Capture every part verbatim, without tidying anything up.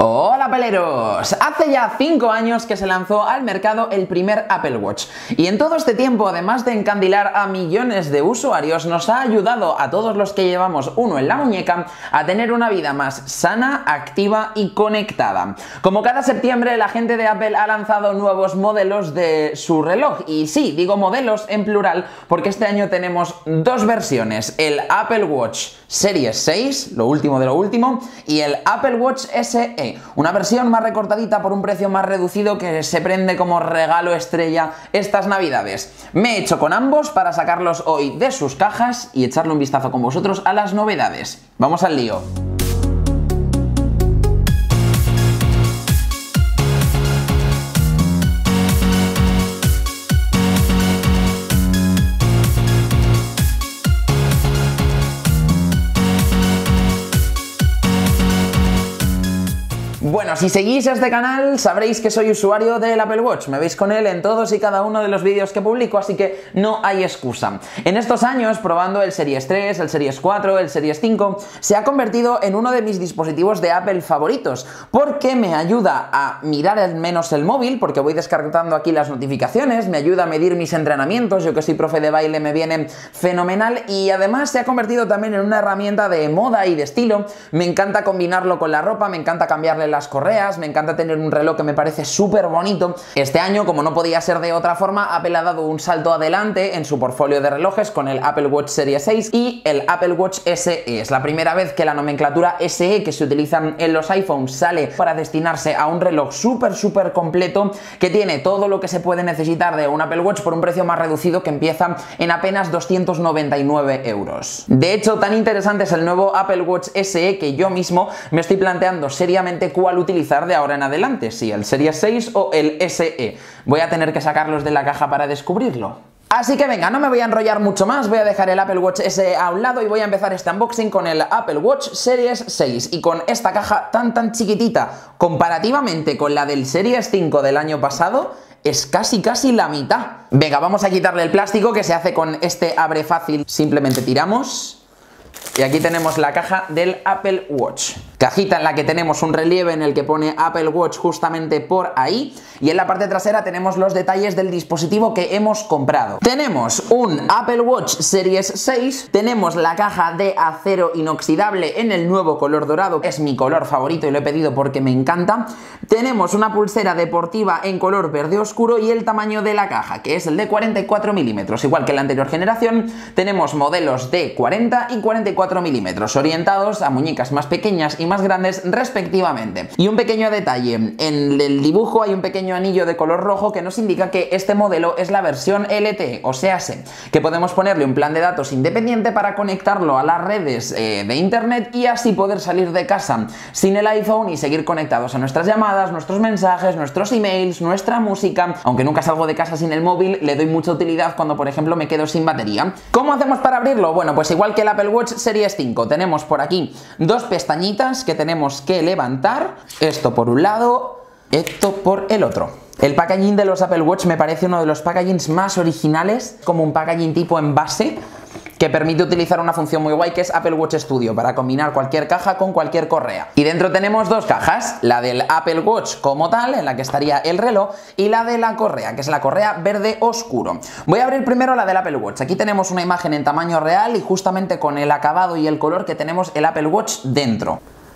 Hola peleros, hace ya cinco años que se lanzó al mercado el primer Apple Watch y en todo este tiempo, además de encandilar a millones de usuarios, nos ha ayudado a todos los que llevamos uno en la muñeca a tener una vida más sana, activa y conectada. Como cada septiembre, la gente de Apple ha lanzado nuevos modelos de su reloj, y sí, digo modelos en plural porque este año tenemos dos versiones, el Apple Watch Series seis, lo último de lo último, y el Apple Watch S E, una versión más recortadita por un precio más reducido que se prende como regalo estrella estas navidades. Me he hecho con ambos para sacarlos hoy de sus cajas y echarle un vistazo con vosotros a las novedades. Vamos al lío. Bueno, si seguís este canal sabréis que soy usuario del Apple Watch, me veis con él en todos y cada uno de los vídeos que publico, así que no hay excusa. En estos años, probando el Series tres, el Series cuatro, el Series cinco, se ha convertido en uno de mis dispositivos de Apple favoritos, porque me ayuda a mirar al menos el móvil, porque voy descargando aquí las notificaciones, me ayuda a medir mis entrenamientos, yo que soy profe de baile me viene fenomenal, y además se ha convertido también en una herramienta de moda y de estilo. Me encanta combinarlo con la ropa, me encanta cambiarle las correas, me encanta tener un reloj que me parece súper bonito. Este año, como no podía ser de otra forma, Apple ha dado un salto adelante en su portfolio de relojes con el Apple Watch Series seis y el Apple Watch S E. Es la primera vez que la nomenclatura S E que se utiliza en los iPhones sale para destinarse a un reloj súper súper completo que tiene todo lo que se puede necesitar de un Apple Watch por un precio más reducido que empieza en apenas doscientos noventa y nueve euros. De hecho, tan interesante es el nuevo Apple Watch S E que yo mismo me estoy planteando seriamente cuál utilizar de ahora en adelante, si el Series seis o el S E. Voy a tener que sacarlos de la caja para descubrirlo. Así que venga, no me voy a enrollar mucho más, voy a dejar el Apple Watch S E a un lado y voy a empezar este unboxing con el Apple Watch Series seis y con esta caja tan tan chiquitita, comparativamente con la del Series cinco del año pasado, es casi casi la mitad. Venga, vamos a quitarle el plástico que se hace con este abre fácil, simplemente tiramos. Y aquí tenemos la caja del Apple Watch. Cajita en la que tenemos un relieve en el que pone Apple Watch justamente por ahí. Y en la parte trasera tenemos los detalles del dispositivo que hemos comprado. Tenemos un Apple Watch Series seis. Tenemos la caja de acero inoxidable en el nuevo color dorado. Es mi color favorito y lo he pedido porque me encanta. Tenemos una pulsera deportiva en color verde oscuro y el tamaño de la caja, que es el de cuarenta y cuatro milímetros. Igual que en la anterior generación, tenemos modelos de cuarenta y cuarenta y cuatro milímetros, orientados a muñecas más pequeñas y más grandes respectivamente. Y un pequeño detalle, en el dibujo hay un pequeño anillo de color rojo que nos indica que este modelo es la versión L T E, o sea, que podemos ponerle un plan de datos independiente para conectarlo a las redes eh, de internet y así poder salir de casa sin el iPhone y seguir conectados a nuestras llamadas, nuestros mensajes, nuestros emails, nuestra música. Aunque nunca salgo de casa sin el móvil, le doy mucha utilidad cuando por ejemplo me quedo sin batería. ¿Cómo hacemos para abrirlo? Bueno, pues igual que el Apple Watch Series cinco, tenemos por aquí dos pestañitas que tenemos que levantar, esto por un lado, esto por el otro. El packaging de los Apple Watch me parece uno de los packagings más originales, como un packaging tipo envase, que permite utilizar una función muy guay que es Apple Watch Studio para combinar cualquier caja con cualquier correa. Y dentro tenemos dos cajas, la del Apple Watch como tal, en la que estaría el reloj, y la de la correa, que es la correa verde oscuro. Voy a abrir primero la del Apple Watch. Aquí tenemos una imagen en tamaño real y justamente con el acabado y el color que tenemos el Apple Watch dentro.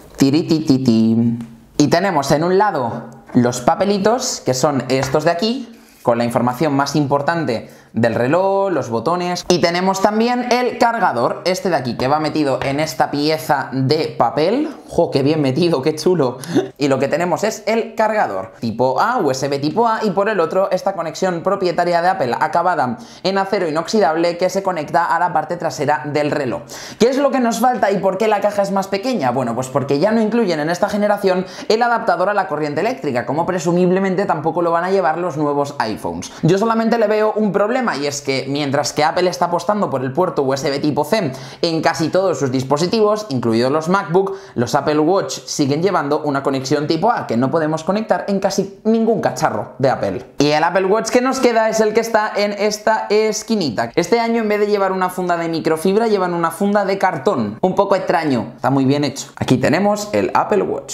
Tiritititi. Y tenemos en un lado los papelitos, que son estos de aquí, con la información más importante del reloj, los botones, y tenemos también el cargador, este de aquí, que va metido en esta pieza de papel. ¡Jo, qué bien metido, qué chulo! Y lo que tenemos es el cargador tipo A, U S B tipo A, y por el otro esta conexión propietaria de Apple acabada en acero inoxidable que se conecta a la parte trasera del reloj. ¿Qué es lo que nos falta y por qué la caja es más pequeña? Bueno, pues porque ya no incluyen en esta generación el adaptador a la corriente eléctrica, como presumiblemente tampoco lo van a llevar los nuevos iPhones. Yo solamente le veo un problema, y es que mientras que Apple está apostando por el puerto U S B tipo C en casi todos sus dispositivos, incluidos los MacBook, los Apple Watch siguen llevando una conexión tipo A que no podemos conectar en casi ningún cacharro de Apple. Y el Apple Watch que nos queda es el que está en esta esquinita. Este año, en vez de llevar una funda de microfibra, llevan una funda de cartón. Un poco extraño, está muy bien hecho. Aquí tenemos el Apple Watch.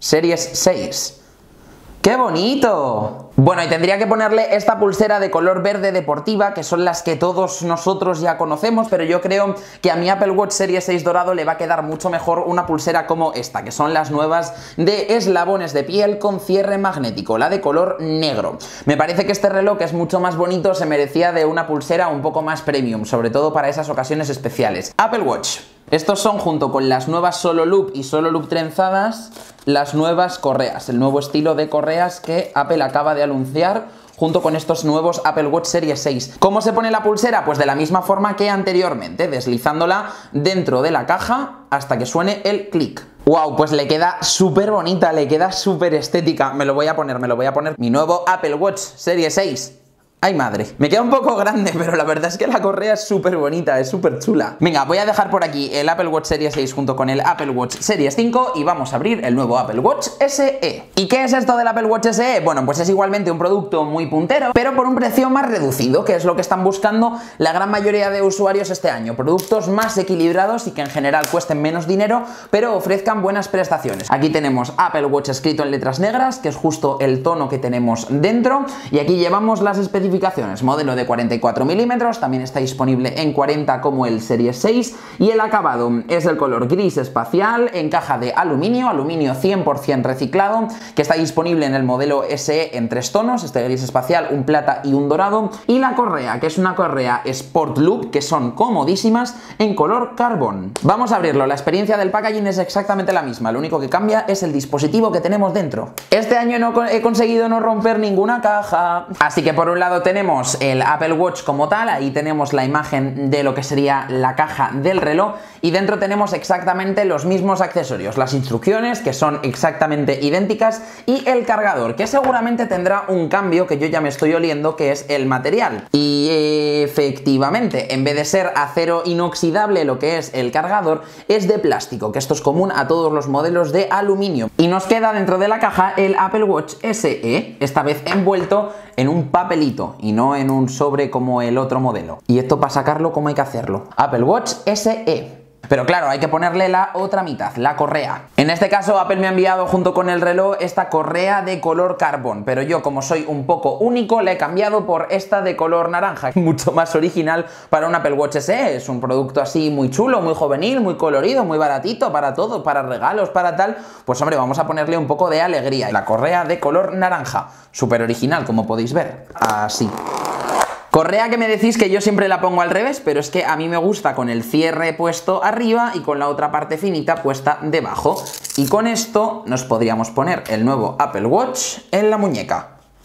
Series seis. ¡Qué bonito! Bueno, y tendría que ponerle esta pulsera de color verde deportiva, que son las que todos nosotros ya conocemos, pero yo creo que a mi Apple Watch Series seis dorado le va a quedar mucho mejor una pulsera como esta, que son las nuevas de eslabones de piel con cierre magnético, la de color negro. Me parece que este reloj, que es mucho más bonito, se merecía de una pulsera un poco más premium, sobre todo para esas ocasiones especiales. Apple Watch. Estos son, junto con las nuevas Solo Loop y Solo Loop trenzadas, las nuevas correas, el nuevo estilo de correas que Apple acaba de anunciar junto con estos nuevos Apple Watch Series seis. ¿Cómo se pone la pulsera? Pues de la misma forma que anteriormente, deslizándola dentro de la caja hasta que suene el clic. Wow, pues le queda súper bonita, le queda súper estética. Me lo voy a poner, me lo voy a poner. Mi nuevo Apple Watch Series seis. ¡Ay, madre! Me queda un poco grande, pero la verdad es que la correa es súper bonita, es súper chula. Venga, voy a dejar por aquí el Apple Watch Series seis junto con el Apple Watch Series cinco y vamos a abrir el nuevo Apple Watch S E. ¿Y qué es esto del Apple Watch S E? Bueno, pues es igualmente un producto muy puntero, pero por un precio más reducido, que es lo que están buscando la gran mayoría de usuarios este año. Productos más equilibrados y que en general cuesten menos dinero, pero ofrezcan buenas prestaciones. Aquí tenemos Apple Watch escrito en letras negras, que es justo el tono que tenemos dentro, y aquí llevamos las especificaciones. Modelo de cuarenta y cuatro milímetros, también está disponible en cuarenta como el Series seis, y el acabado es el color gris espacial en caja de aluminio, aluminio cien por cien reciclado, que está disponible en el modelo S E en tres tonos, este gris espacial, un plata y un dorado, y la correa, que es una correa Sport Loop, que son comodísimas, en color carbón. Vamos a abrirlo, la experiencia del packaging es exactamente la misma, lo único que cambia es el dispositivo que tenemos dentro. Este año no he conseguido no romper ninguna caja, así que por un lado tenemos el Apple Watch como tal, ahí tenemos la imagen de lo que sería la caja del reloj y dentro tenemos exactamente los mismos accesorios, las instrucciones que son exactamente idénticas y el cargador, que seguramente tendrá un cambio que yo ya me estoy oliendo, que es el material. Y efectivamente, en vez de ser acero inoxidable lo que es el cargador, es de plástico, que esto es común a todos los modelos de aluminio. Y nos queda dentro de la caja el Apple Watch S E, esta vez envuelto en un papelito y no en un sobre como el otro modelo. Y esto, para sacarlo, ¿cómo hay que hacerlo? Apple Watch S E. Pero claro, hay que ponerle la otra mitad, la correa. En este caso Apple me ha enviado junto con el reloj esta correa de color carbón, pero yo, como soy un poco único, la he cambiado por esta de color naranja, mucho más original para un Apple Watch S E. Es un producto así muy chulo, muy juvenil, muy colorido, muy baratito para todo, para regalos, para tal. Pues hombre, vamos a ponerle un poco de alegría. La correa de color naranja, súper original, como podéis ver. Así. Correa que me decís que yo siempre la pongo al revés, pero es que a mí me gusta con el cierre puesto arriba y con la otra parte finita puesta debajo. Y con esto nos podríamos poner el nuevo Apple Watch en la muñeca.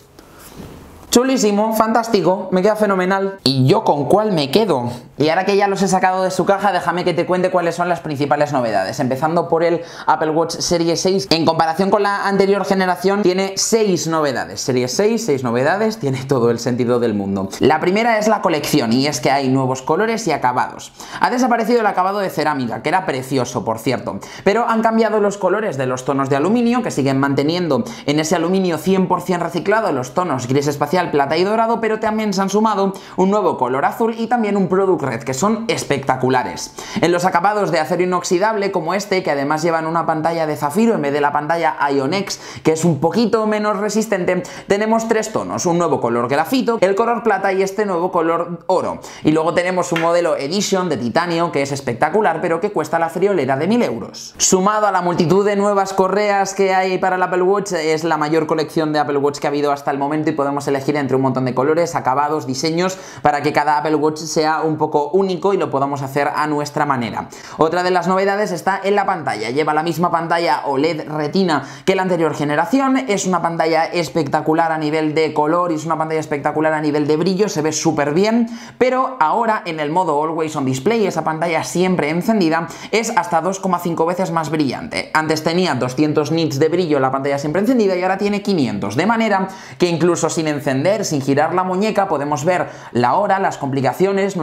Chulísimo, fantástico, me queda fenomenal. ¿Y yo con cuál me quedo? Y ahora que ya los he sacado de su caja, déjame que te cuente cuáles son las principales novedades. Empezando por el Apple Watch Series seis. En comparación con la anterior generación, tiene seis novedades. Series seis, seis novedades, tiene todo el sentido del mundo. La primera es la colección, y es que hay nuevos colores y acabados. Ha desaparecido el acabado de cerámica, que era precioso, por cierto, pero han cambiado los colores de los tonos de aluminio, que siguen manteniendo en ese aluminio cien por cien reciclado los tonos gris espacial, plata y dorado, pero también se han sumado un nuevo color azul y también un Product Red, que son espectaculares. En los acabados de acero inoxidable, como este, que además llevan una pantalla de zafiro en vez de la pantalla IONX, que es un poquito menos resistente, tenemos tres tonos, un nuevo color grafito, el color plata y este nuevo color oro. Y luego tenemos un modelo Edition de titanio, que es espectacular, pero que cuesta la friolera de mil euros. Sumado a la multitud de nuevas correas que hay para el Apple Watch, es la mayor colección de Apple Watch que ha habido hasta el momento y podemos elegir entre un montón de colores, acabados, diseños, para que cada Apple Watch sea un poco único y lo podamos hacer a nuestra manera. Otra de las novedades está en la pantalla. Lleva la misma pantalla O L E D Retina que la anterior generación. Es una pantalla espectacular a nivel de color y es una pantalla espectacular a nivel de brillo, se ve súper bien, pero ahora en el modo Always On Display, esa pantalla siempre encendida, es hasta dos coma cinco veces más brillante. Antes tenía doscientos nits de brillo la pantalla siempre encendida y ahora tiene quinientos, de manera que incluso sin encender, sin girar la muñeca, podemos ver la hora, las complicaciones, nuestras notificaciones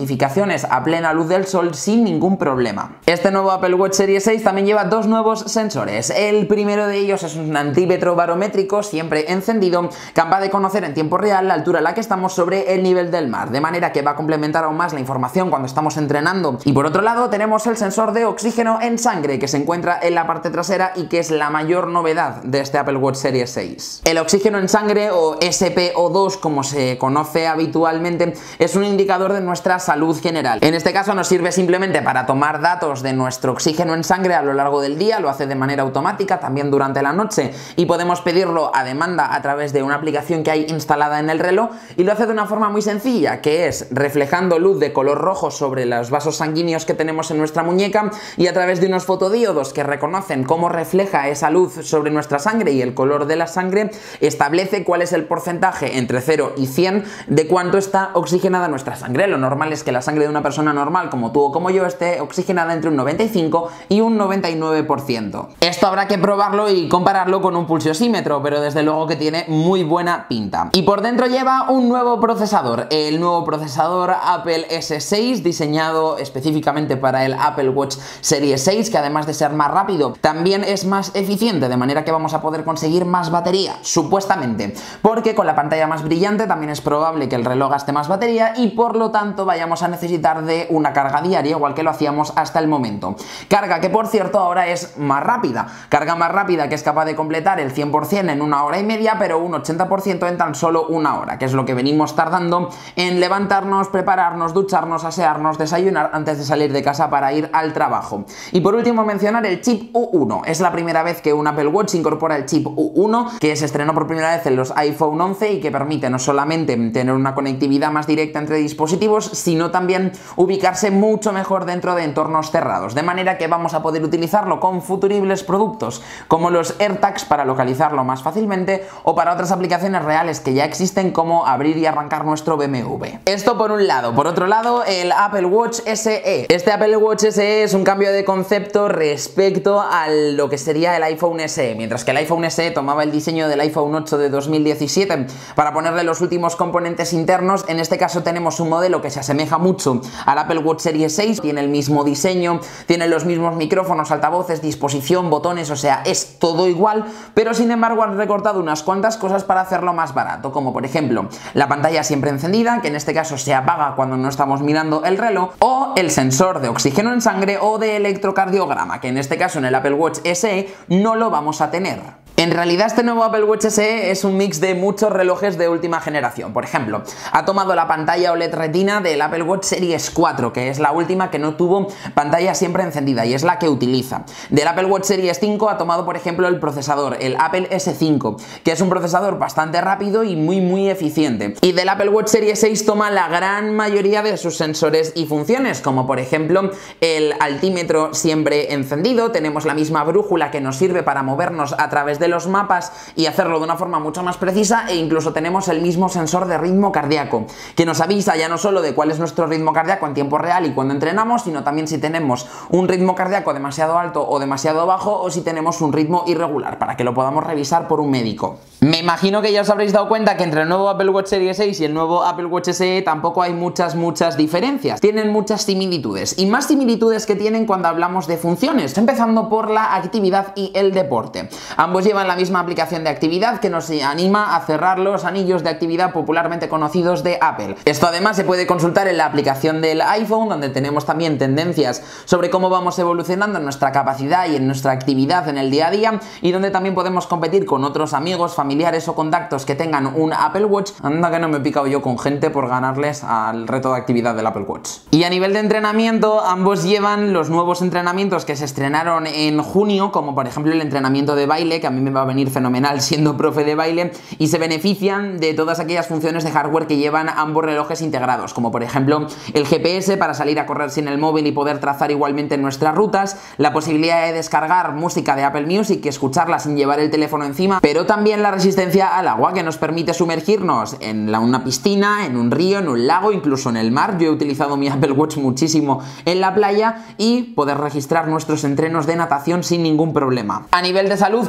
notificaciones a plena luz del sol sin ningún problema. Este nuevo Apple Watch Series seis también lleva dos nuevos sensores. El primero de ellos es un antímetro barométrico siempre encendido, capaz de conocer en tiempo real la altura a la que estamos sobre el nivel del mar, de manera que va a complementar aún más la información cuando estamos entrenando. Y por otro lado tenemos el sensor de oxígeno en sangre, que se encuentra en la parte trasera y que es la mayor novedad de este Apple Watch Series seis. El oxígeno en sangre, o S P O dos como se conoce habitualmente, es un indicador de nuestra salud general. En este caso nos sirve simplemente para tomar datos de nuestro oxígeno en sangre a lo largo del día, lo hace de manera automática también durante la noche y podemos pedirlo a demanda a través de una aplicación que hay instalada en el reloj, y lo hace de una forma muy sencilla, que es reflejando luz de color rojo sobre los vasos sanguíneos que tenemos en nuestra muñeca, y a través de unos fotodiodos que reconocen cómo refleja esa luz sobre nuestra sangre y el color de la sangre, establece cuál es el porcentaje entre cero y cien de cuánto está oxigenada nuestra sangre. Lo normal es que la sangre de una persona normal como tú o como yo esté oxigenada entre un noventa y cinco y un noventa y nueve por ciento. Esto habrá que probarlo y compararlo con un pulsiosímetro, pero desde luego que tiene muy buena pinta. Y por dentro lleva un nuevo procesador, el nuevo procesador Apple S seis, diseñado específicamente para el Apple Watch Series seis, que además de ser más rápido, también es más eficiente, de manera que vamos a poder conseguir más batería, supuestamente, porque con la pantalla más brillante también es probable que el reloj gaste más batería y por lo tanto vayamos a necesitar de una carga diaria, igual que lo hacíamos hasta el momento. Carga que, por cierto, ahora es más rápida, carga más rápida que es capaz de completar el cien por cien en una hora y media, pero un ochenta por ciento en tan solo una hora, que es lo que venimos tardando en levantarnos, prepararnos, ducharnos, asearnos, desayunar antes de salir de casa para ir al trabajo. Y por último mencionar el chip U uno. Es la primera vez que un Apple Watch incorpora el chip U uno, que se estrenó por primera vez en los iPhone once y que permite no solamente tener una conectividad más directa entre dispositivos, sino también ubicarse mucho mejor dentro de entornos cerrados, de manera que vamos a poder utilizarlo con futuribles productos como los AirTags para localizarlo más fácilmente, o para otras aplicaciones reales que ya existen como abrir y arrancar nuestro B M W. Esto por un lado. Por otro lado, el Apple Watch S E. Este Apple Watch S E es un cambio de concepto respecto a lo que sería el iPhone S E. Mientras que el iPhone S E tomaba el diseño del iPhone ocho de dos mil diecisiete para ponerle los últimos componentes internos, en este caso tenemos un modelo que se asemeja mucho al Apple Watch Series seis, tiene el mismo diseño, tiene los mismos micrófonos, altavoces, disposición, botones, o sea, es todo igual, pero sin embargo han recortado unas cuantas cosas para hacerlo más barato, como por ejemplo la pantalla siempre encendida, que en este caso se apaga cuando no estamos mirando el reloj, o el sensor de oxígeno en sangre o de electrocardiograma, que en este caso en el Apple Watch S E no lo vamos a tener. En realidad este nuevo Apple Watch S E es un mix de muchos relojes de última generación. Por ejemplo, ha tomado la pantalla O L E D Retina del Apple Watch Series cuatro, que es la última que no tuvo pantalla siempre encendida y es la que utiliza. Del Apple Watch Series cinco ha tomado, por ejemplo, el procesador, el Apple S cinco, que es un procesador bastante rápido y muy muy eficiente. Y del Apple Watch Series seis toma la gran mayoría de sus sensores y funciones, como por ejemplo el altímetro siempre encendido, tenemos la misma brújula que nos sirve para movernos a través de los mapas y hacerlo de una forma mucho más precisa, e incluso tenemos el mismo sensor de ritmo cardíaco que nos avisa ya no solo de cuál es nuestro ritmo cardíaco en tiempo real y cuando entrenamos, sino también si tenemos un ritmo cardíaco demasiado alto o demasiado bajo, o si tenemos un ritmo irregular, para que lo podamos revisar por un médico. Me imagino que ya os habréis dado cuenta que entre el nuevo Apple Watch Series seis y el nuevo Apple Watch S E tampoco hay muchas muchas diferencias, tienen muchas similitudes, y más similitudes que tienen cuando hablamos de funciones, empezando por la actividad y el deporte. Ambos llevan la misma aplicación de actividad que nos anima a cerrar los anillos de actividad popularmente conocidos de Apple. Esto además se puede consultar en la aplicación del iPhone, donde tenemos también tendencias sobre cómo vamos evolucionando en nuestra capacidad y en nuestra actividad en el día a día, y donde también podemos competir con otros amigos, familiares o contactos que tengan un Apple Watch. Anda que no me he picado yo con gente por ganarles al reto de actividad del Apple Watch. Y a nivel de entrenamiento, ambos llevan los nuevos entrenamientos que se estrenaron en junio, como por ejemplo el entrenamiento de baile, que a mí me va a venir fenomenal siendo profe de baile, y se benefician de todas aquellas funciones de hardware que llevan ambos relojes integrados, como por ejemplo el G P S para salir a correr sin el móvil y poder trazar igualmente nuestras rutas, la posibilidad de descargar música de Apple Music y escucharla sin llevar el teléfono encima, pero también la resistencia al agua, que nos permite sumergirnos en la, una piscina, en un río, en un lago, incluso en el mar. Yo he utilizado mi Apple Watch muchísimo en la playa, y poder registrar nuestros entrenos de natación sin ningún problema. A nivel de salud, que es uno de los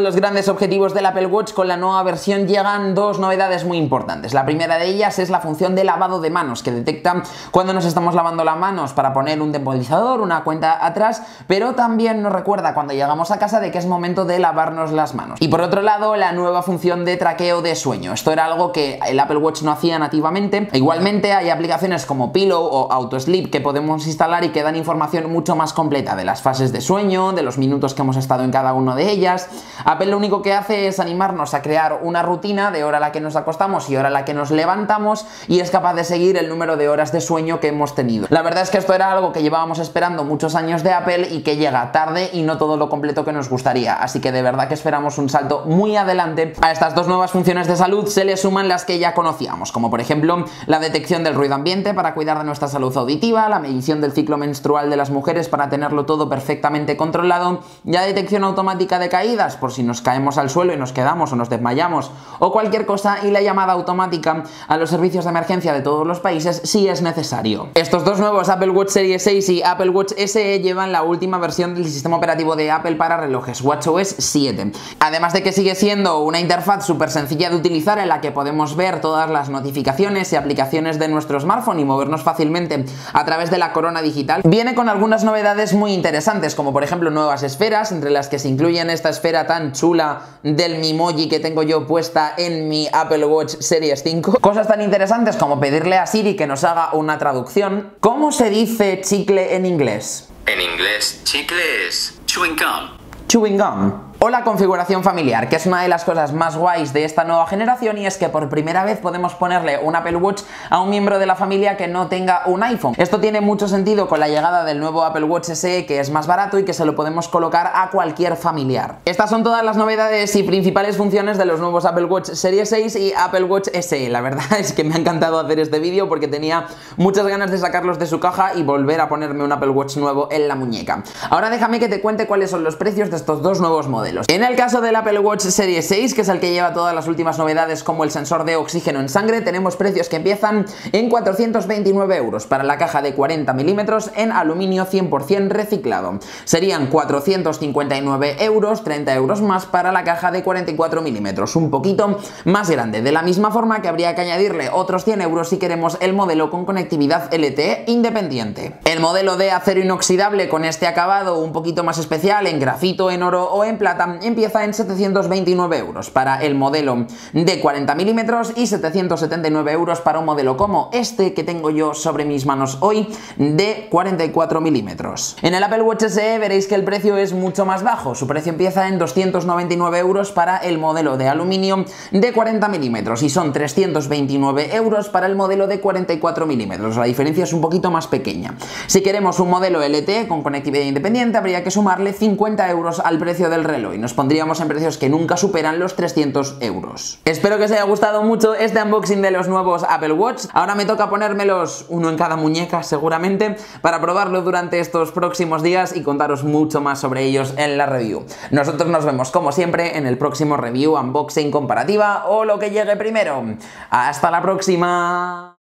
los grandes objetivos del Apple Watch, con la nueva versión llegan dos novedades muy importantes. La primera de ellas es la función de lavado de manos, que detecta cuando nos estamos lavando las manos para poner un temporizador, una cuenta atrás, pero también nos recuerda cuando llegamos a casa de que es momento de lavarnos las manos. Y por otro lado, la nueva función de traqueo de sueño. Esto era algo que el Apple Watch no hacía nativamente. Igualmente hay aplicaciones como Pillow o AutoSleep que podemos instalar y que dan información mucho más completa de las fases de sueño, de los minutos que hemos estado en cada una de ellas. Apple lo único que hace es animarnos a crear una rutina de hora a la que nos acostamos y hora a la que nos levantamos, y es capaz de seguir el número de horas de sueño que hemos tenido. La verdad es que esto era algo que llevábamos esperando muchos años de Apple y que llega tarde y no todo lo completo que nos gustaría, así que de verdad que esperamos un salto muy adelante. A estas dos nuevas funciones de salud se le suman las que ya conocíamos, como por ejemplo la detección del ruido ambiente para cuidar de nuestra salud auditiva, la medición del ciclo menstrual de las mujeres para tenerlo todo perfectamente controlado, ya detección automática de caídas por si nos caemos al suelo y nos quedamos o nos desmayamos o cualquier cosa, y la llamada automática a los servicios de emergencia de todos los países si es necesario. Estos dos nuevos Apple Watch Series seis y Apple Watch S E llevan la última versión del sistema operativo de Apple para relojes, watchOS siete. Además de que sigue siendo una interfaz súper sencilla de utilizar en la que podemos ver todas las notificaciones y aplicaciones de nuestro smartphone y movernos fácilmente a través de la corona digital, viene con algunas novedades muy interesantes, como por ejemplo nuevas esferas, entre las que se incluyen esta esfera tan chula del Memoji que tengo yo puesta en mi Apple Watch Series cinco. Cosas tan interesantes como pedirle a Siri que nos haga una traducción. ¿Cómo se dice chicle en inglés? En inglés, chicle es chewing gum. Chewing gum. O la configuración familiar, que es una de las cosas más guays de esta nueva generación, y es que por primera vez podemos ponerle un Apple Watch a un miembro de la familia que no tenga un iPhone. Esto tiene mucho sentido con la llegada del nuevo Apple Watch S E, que es más barato y que se lo podemos colocar a cualquier familiar. Estas son todas las novedades y principales funciones de los nuevos Apple Watch Series seis y Apple Watch S E. La verdad es que me ha encantado hacer este vídeo porque tenía muchas ganas de sacarlos de su caja y volver a ponerme un Apple Watch nuevo en la muñeca. Ahora déjame que te cuente cuáles son los precios de estos dos nuevos modelos. En el caso del Apple Watch Series seis, que es el que lleva todas las últimas novedades como el sensor de oxígeno en sangre, tenemos precios que empiezan en cuatrocientos veintinueve euros para la caja de cuarenta milímetros en aluminio cien por cien reciclado. Serían cuatrocientos cincuenta y nueve euros, treinta euros más para la caja de cuarenta y cuatro milímetros, un poquito más grande. De la misma forma que habría que añadirle otros cien euros si queremos el modelo con conectividad L T E independiente. El modelo de acero inoxidable con este acabado un poquito más especial en grafito, en oro o en plata empieza en setecientos veintinueve euros para el modelo de cuarenta milímetros y setecientos setenta y nueve euros para un modelo como este que tengo yo sobre mis manos hoy de cuarenta y cuatro milímetros. En el Apple Watch S E veréis que el precio es mucho más bajo. Su precio empieza en doscientos noventa y nueve euros para el modelo de aluminio de cuarenta milímetros y son trescientos veintinueve euros para el modelo de cuarenta y cuatro milímetros. La diferencia es un poquito más pequeña. Si queremos un modelo L T E con conectividad independiente habría que sumarle cincuenta euros al precio del reloj y nos pondríamos en precios que nunca superan los trescientos euros. Espero que os haya gustado mucho este unboxing de los nuevos Apple Watch. Ahora me toca ponérmelos uno en cada muñeca seguramente para probarlo durante estos próximos días y contaros mucho más sobre ellos en la review. Nosotros nos vemos como siempre en el próximo review, unboxing, comparativa o lo que llegue primero. ¡Hasta la próxima!